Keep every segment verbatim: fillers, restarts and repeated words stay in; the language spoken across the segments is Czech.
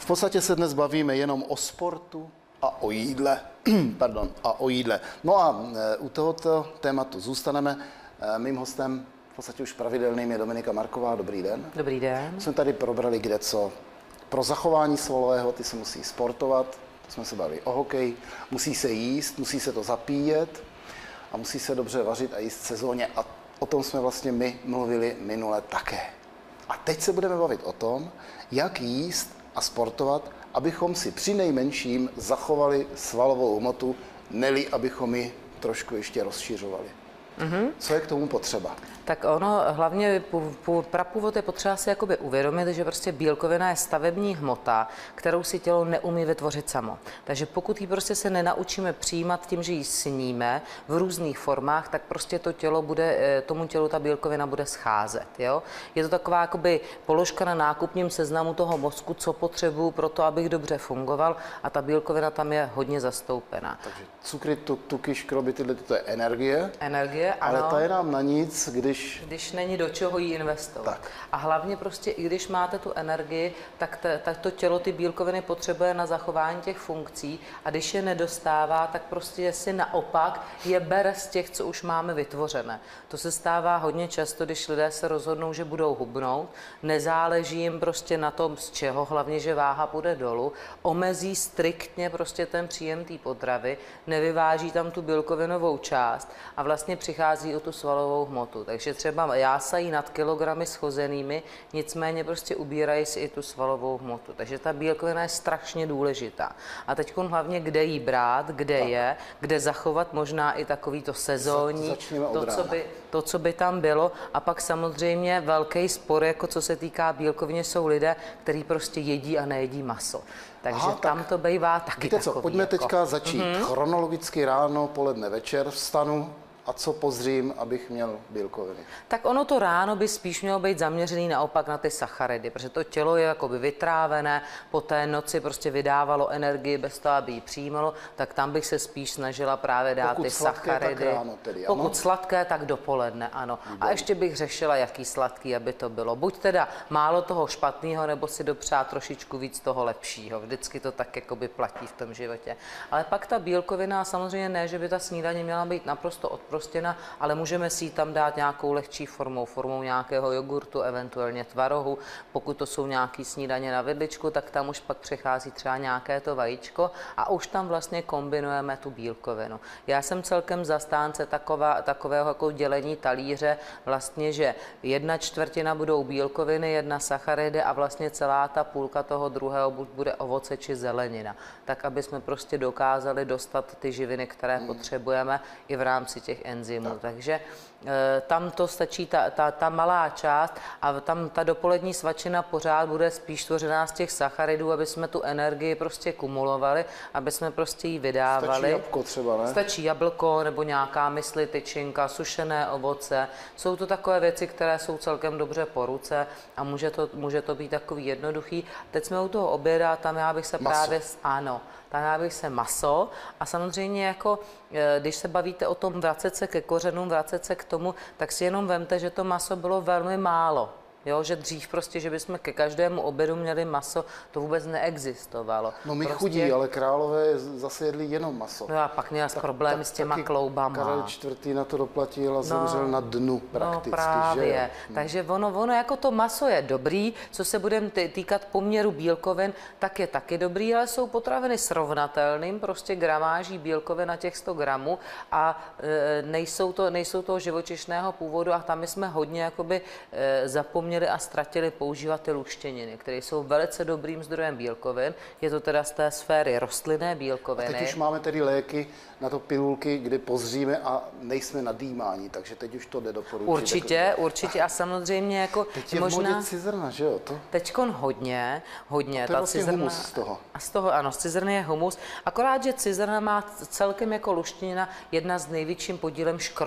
podstatě se dnes bavíme jenom o sportu a o jídle. Pardon, a o jídle. No a u tohoto tématu zůstaneme. Mým hostem, v podstatě už pravidelným, je Dominika Marková. Dobrý den. Dobrý den. Jsme tady probrali kdeco. Pro zachování svalového ty se musí sportovat, jsme se bavili o hokeji, musí se jíst, musí se to zapíjet a musí se dobře vařit a jíst sezóně. A o tom jsme vlastně my mluvili minule také. A teď se budeme bavit o tom, jak jíst a sportovat, abychom si při nejmenším zachovali svalovou hmotu, neli abychom ji trošku ještě rozšiřovali. Mm-hmm. Co je k tomu potřeba? Tak ono hlavně prapůvod je potřeba si jakoby uvědomit, že prostě bílkovina je stavební hmota, kterou si tělo neumí vytvořit samo. Takže pokud ji prostě se nenaučíme přijímat tím, že ji sníme v různých formách, tak prostě to tělo bude, tomu tělu ta bílkovina bude scházet. Jo? Je to taková jakoby položka na nákupním seznamu toho mozku, co potřebuju pro to, abych dobře fungoval, a ta bílkovina tam je hodně zastoupená. Takže cukry, tuky, škroby, tyhle, to je energie. Energie, ano. Ale ta je nám na nic, když Když není do čeho jí investovat. Tak. A hlavně prostě, i když máte tu energii, tak, te, tak to tělo ty bílkoviny potřebuje na zachování těch funkcí, a když je nedostává, tak prostě si naopak je bere z těch, co už máme vytvořené. To se stává hodně často, když lidé se rozhodnou, že budou hubnout, nezáleží jim prostě na tom, z čeho, hlavně, že váha půjde dolů, omezí striktně prostě ten příjem té potravy, nevyváží tam tu bílkovinovou část a vlastně přichází o tu svalovou hmotu. Takže třeba jásají nad kilogramy schozenými, nicméně prostě ubírají si i tu svalovou hmotu. Takže ta bílkovina je strašně důležitá. A teď hlavně, kde jí brát, kde tak. je, kde zachovat možná i takový to sezónní, to co, by, to, co by tam bylo. A pak samozřejmě velký spor, jako co se týká bílkoviny, jsou lidé, kteří prostě jedí a nejedí maso. Takže Aha, tam tak to bývá taky víte co, takový. Pojďme jako. teďka začít mm-hmm. chronologicky ráno, poledne, večer, vstanu. A co pozřím, abych měl bílkoviny? Tak ono to ráno by spíš mělo být zaměřený naopak na ty sacharidy, protože to tělo je jakoby vytrávené, po té noci prostě vydávalo energii bez toho, aby ji přijímalo, tak tam bych se spíš snažila právě dát Pokud ty sladké, sacharidy. Tak ráno tedy, ano? Pokud sladké, tak dopoledne, ano. Výborný. A ještě bych řešila, jaký sladký, aby to bylo. Buď teda málo toho špatného, nebo si dopřát trošičku víc toho lepšího. Vždycky to tak jakoby platí v tom životě. Ale pak ta bílkovina, samozřejmě ne, že by ta snídaně měla být naprosto odprostěna, ale můžeme si ji tam dát nějakou lehčí formou, formou nějakého jogurtu, eventuálně tvarohu. Pokud to jsou nějaký snídaně na vidličku, tak tam už pak přechází třeba nějaké to vajíčko a už tam vlastně kombinujeme tu bílkovinu. Já jsem celkem zastánce taková, takového jako dělení talíře, vlastně, že jedna čtvrtina budou bílkoviny, jedna sacharidy a vlastně celá ta půlka toho druhého buď bude ovoce či zelenina. Tak, aby jsme prostě dokázali dostat ty živiny, které hmm. potřebujeme i v rámci těch enzymů. Tak. Takže e, tam to stačí ta, ta, ta malá část a tam ta dopolední svačina pořád bude spíš tvořená z těch sacharidů, aby jsme tu energii prostě kumulovali, aby jsme prostě ji vydávali. Stačí jablko třeba, ne? Stačí jablko nebo nějaká mysli, tyčinka, sušené ovoce. Jsou to takové věci, které jsou celkem dobře po ruce a může to, může to být takový jednoduchý. Teď jsme u toho oběda, tam já bych se maso. právě... Ano, tam já bych se maso a samozřejmě jako, když se bavíte o tom vracet se ke kořenům, vracet se k tomu, tak si jenom vemte, že to maso bylo velmi málo. Jo, že dřív prostě, že bychom ke každému obědu měli maso, to vůbec neexistovalo. No my prostě... chudí, ale králové zase jedli jenom maso. No a pak měla problémy s těma kloubama. Karel čtvrtý na to doplatil a zemřel no, na dnu prakticky. No právě. Že? Takže ono, ono jako to maso je dobrý, co se budeme týkat poměru bílkovin, tak je taky dobrý, ale jsou potraviny srovnatelným, prostě gramáží bílkovin na těch sto gramů a e, nejsou, to, nejsou toho živočišného původu a tam my jsme hodně jakoby e, zapomněli a ztratili používat ty luštěniny, které jsou velice dobrým zdrojem bílkovin. Je to teda z té sféry rostlinné bílkoviny. A teď už máme tedy léky na to pilulky, kdy pozříme a nejsme nadýmání, takže teď už to jde doporučit. Určitě, jako... určitě a samozřejmě jako teď je možná... v modě cizrna, že jo? To... Teďkon hodně, hodně. A to je ta vlastně cizrna... humus z toho. A z toho, ano, z cizrny je humus. Akorát, že cizrna má celkem jako luštěnina jedna s největším podílem škrobů.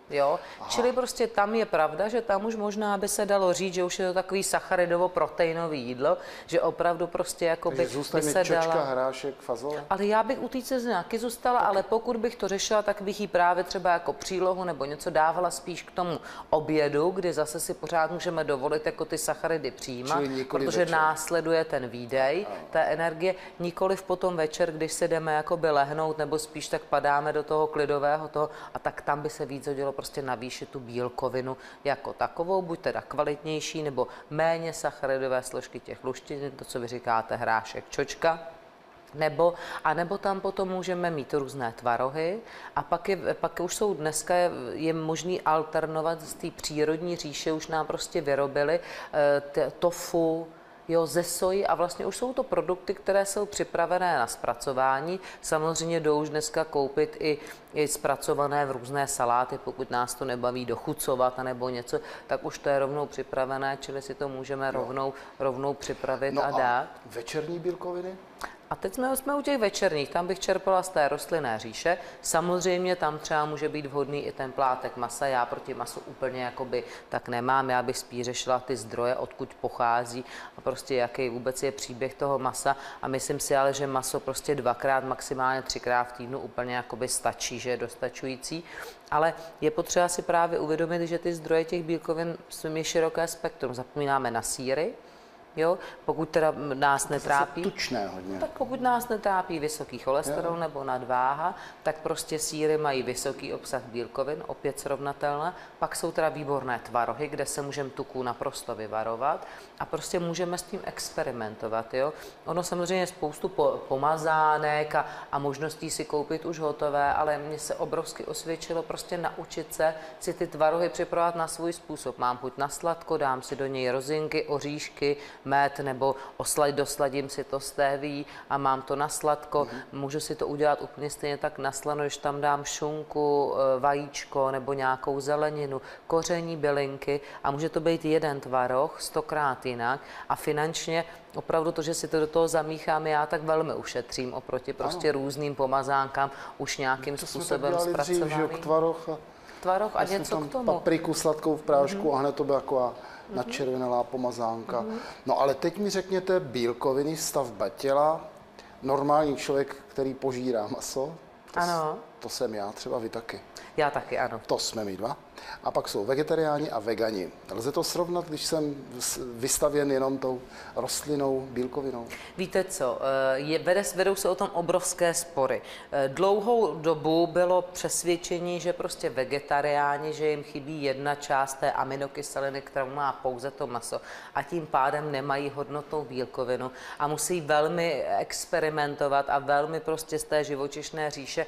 Jo? Čili prostě tam je pravda, že tam už možná by se dalo říct, že už je to takový sacharidovo-proteinový jídlo, že opravdu prostě jako by, by se čočka, dala... hrášek, fazole? Ale já bych u té ceznáky zůstala, okay. Ale pokud bych to řešila, tak bych jí právě třeba jako přílohu nebo něco dávala spíš k tomu obědu, kdy zase si pořád můžeme dovolit jako ty sacharidy přijímat, protože večer. Následuje ten výdej no. té energie, nikoliv potom večer, když se jdeme jakoby lehnout, nebo spíš tak padáme do toho klidového toho, a tak tam by se víc hodilo prostě navýšit tu bílkovinu jako takovou, buď teda kvalitnější, nebo méně sacharidové složky těch luštin, to, co vy říkáte, hrášek, čočka. Nebo, a nebo tam potom můžeme mít různé tvarohy a pak, je, pak už jsou dneska je, je možný alternovat z té přírodní říše, už nám prostě vyrobili e, tofu, jo, ze soji a vlastně už jsou to produkty, které jsou připravené na zpracování. Samozřejmě jdou už dneska koupit i, i zpracované v různé saláty, pokud nás to nebaví dochucovat nebo něco, tak už to je rovnou připravené, čili si to můžeme rovnou, rovnou připravit no a dát. A večerní bílkoviny? A teď jsme, jsme u těch večerních, tam bych čerpala z té rostlinné říše. Samozřejmě tam třeba může být vhodný i ten plátek masa, já proti masu úplně jakoby tak nemám, já bych spíš řešila ty zdroje, odkud pochází a prostě jaký vůbec je příběh toho masa a myslím si ale, že maso prostě dvakrát, maximálně třikrát v týdnu úplně jakoby stačí, že je dostačující. Ale je potřeba si právě uvědomit, že ty zdroje těch bílkovin je široké spektrum. Zapomínáme na sýry. Jo, pokud teda nás netrápí, tučné hodně. Tak pokud nás netrápí vysoký cholesterol jo. nebo nadváha, tak prostě sýry mají vysoký obsah bílkovin, opět srovnatelné. Pak jsou teda výborné tvarohy, kde se můžeme tuku naprosto vyvarovat a prostě můžeme s tím experimentovat. Jo. Ono samozřejmě je spoustu po, pomazánek a, a možností si koupit už hotové, ale mně se obrovsky osvědčilo prostě naučit se si ty tvarohy připravovat na svůj způsob. Mám chuť na sladko, dám si do něj rozinky, oříšky, med nebo oslad, dosladím si to stéví a mám to na sladko. Mm-hmm. Můžu si to udělat úplně stejně tak na slano, když tam dám šunku, vajíčko nebo nějakou zeleninu, koření, bylinky a může to být jeden tvaroh, stokrát jinak a finančně opravdu to, že si to do toho zamíchám, já tak velmi ušetřím oproti prostě ano. různým pomazánkám už nějakým to způsobem zpracovaným. Dřív, tvaroh a, tvaroh a něco k tomu. Papriku sladkou v prášku mm-hmm. a hned to byla taková načervenalá pomazánka. Mm-hmm. No ale teď mi řekněte bílkoviny, stavba těla, normální člověk, který požírá maso, to, ano. to jsem já, třeba vy taky. Já taky, ano. To jsme my dva. A pak jsou vegetariáni a vegani. Lze to srovnat, když jsem vystavěn jenom tou rostlinnou bílkovinou? Víte co, je, vedou se o tom obrovské spory. Dlouhou dobu bylo přesvědčení, že prostě vegetariáni, že jim chybí jedna část té aminokyseliny, kterou má pouze to maso a tím pádem nemají hodnotnou bílkovinu a musí velmi experimentovat a velmi prostě z té živočišné říše,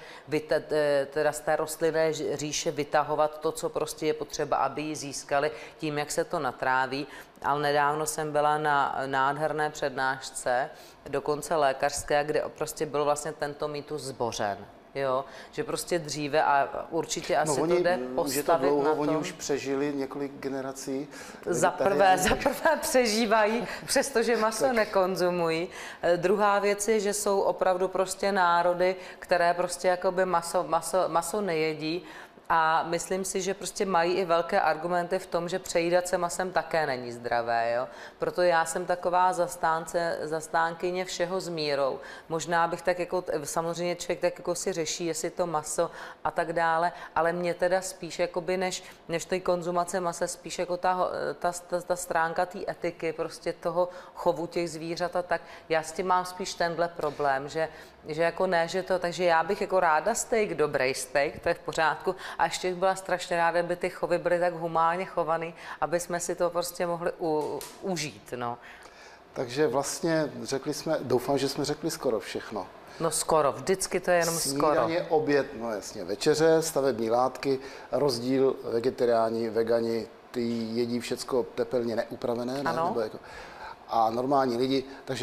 teda z té rostlinné říše vytahovat to, co prostě je potřeba, aby ji získali tím, jak se to natráví. Ale nedávno jsem byla na nádherné přednášce, dokonce lékařské, kde prostě byl vlastně tento mýtus zbořen. Jo, že prostě dříve a určitě asi no, oni, to jde postavit to dlouho, na tom. Oni už přežili několik generací. Za prvé, za prvé přežívají, přestože maso tak. nekonzumují. Druhá věc je, že jsou opravdu prostě národy, které prostě jakoby maso, maso, maso nejedí. A myslím si, že prostě mají i velké argumenty v tom, že přejídat se masem také není zdravé. Jo? Proto já jsem taková zastánce, zastánkyně všeho s mírou. Možná bych tak jako, samozřejmě člověk tak jako si řeší, jestli to maso a tak dále, ale mě teda spíš jakoby než, než tej konzumace masa, spíš jako ta, ta, ta, ta stránka té etiky, prostě toho chovu těch zvířat a tak. Já s tím mám spíš tenhle problém, že že jako ne, že to, takže já bych jako ráda steak, dobrý steak, to je v pořádku a ještě bych byla strašně ráda, aby ty chovy byly tak humánně chovaný, aby jsme si to prostě mohli u, užít, no. Takže vlastně řekli jsme, doufám, že jsme řekli skoro všechno. No skoro, vždycky to je jenom skoro. Snídaně, oběd, no jasně, večeře, stavební látky, rozdíl vegetariáni, vegani, ty jedí všecko tepelně neupravené, ne? Nebo jako, a normální lidi, takže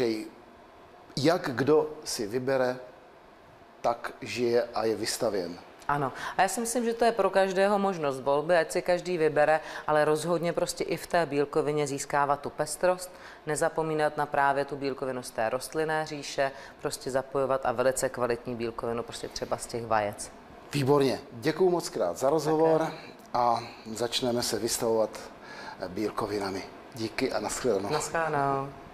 jak kdo si vybere, tak žije a je vystavěn. Ano. A já si myslím, že to je pro každého možnost volby, ať si každý vybere, ale rozhodně prostě i v té bílkovině získávat tu pestrost, nezapomínat na právě tu bílkovinu z té rostlinné říše, prostě zapojovat a velice kvalitní bílkovinu prostě třeba z těch vajec. Výborně. Děkuju moc krát za rozhovor. Také. a začneme se vystavovat bílkovinami. Díky a nashledanou. Naschledanou.